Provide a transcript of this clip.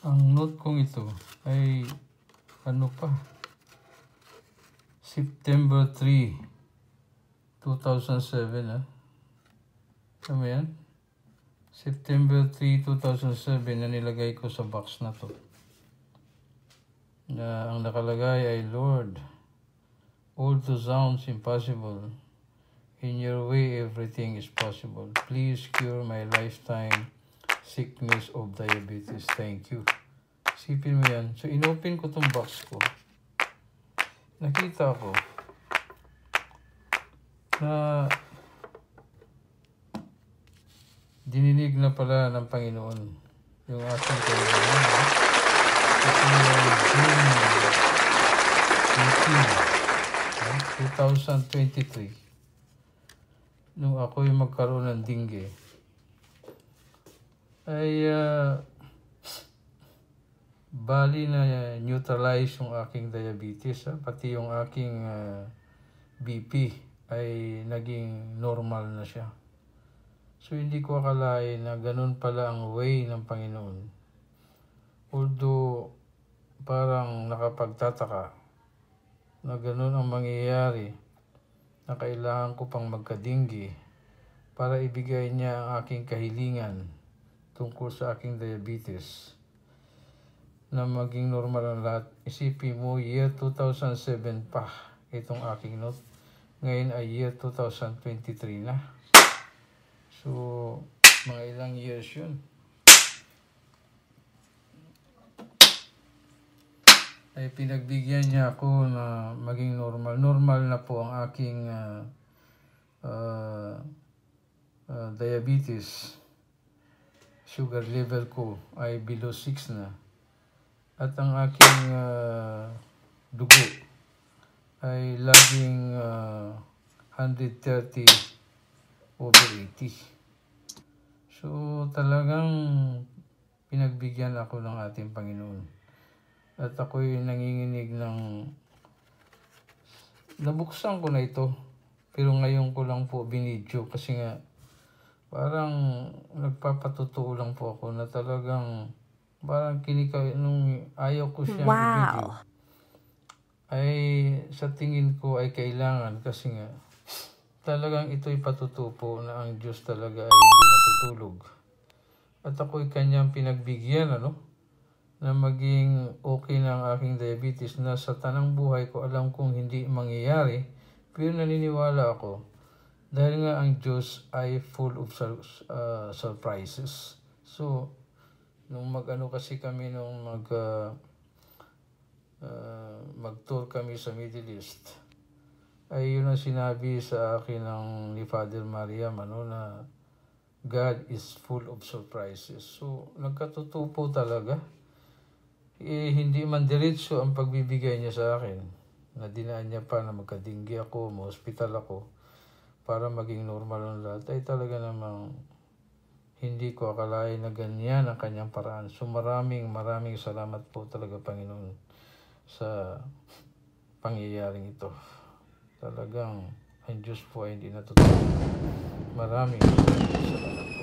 Ang note kong ito ay ano pa? September 3, 2007 Tama yan? September 3, 2007 na nilagay ko sa box na to. Na ang nakalagay ay, Lord, all to sounds impossible. In your way, everything is possible. Please cure my lifetime sickness of diabetes. Thank you. Isipin mo yan. So, inopen ko tong box ko. Nakita ko na dininig na pala ng Panginoon yung ating kailangan. Ito yung June 18, 2023. Nung ako'y magkaroon ng dengue, ay bali na neutralize yung aking diabetes, pati yung aking BP ay naging normal na siya. So hindi ko akalain na ganun pala ang way ng Panginoon. Although parang nakapagtataka na ganun ang mangyayari, na kailangan ko pang magkadinggi para ibigay niya ang aking kahilingan tungkol sa aking diabetes na maging normal ang lahat. Isipin mo, year 2007 pa itong aking note. Ngayon ay year 2023 na. So, mga ilang years yun. Ay pinagbigyan niya ako na maging normal. Normal na po ang aking diabetes. Sugar level ko ay below 6 na. At ang aking dugo ay laging 130 over 80. So talagang pinagbigyan ako ng ating Panginoon. At ako'y nanginginig ng nabuksan ko na ito. Pero ngayon ko lang po binidyo kasi nga parang nagpapatotoo lang po ako na talagang parang nung ayaw ko siyang i-video ay sa tingin ko ay kailangan kasi nga talagang ito'y patutuo po na ang Diyos talaga ay hindi natutulog. At ako'y kanyang pinagbigyan na maging okay na ang aking diabetes na sa tanang buhay ko alam kong hindi mangyayari, pero naniniwala ako dahil nga ang Diyos ay full of surprises. So, nung kasi kami nung mag-tour kami sa Middle East, ay yun ang sinabi sa akin ni Father Mariam na God is full of surprises. So, nagkatotoo po talaga. Hindi man diretso ang pagbibigay niya sa akin. Na dinaan niya pa na magkadinggi ako, ma-hospital ako, para maging normal ang lahat. Ay talaga namang hindi ko akalain na ganyan ang kanyang paraan. So maraming salamat po talaga, Panginoon, sa pangyayaring ito. Talagang ang Diyos po ay hindi natutulog. Maraming salamat po.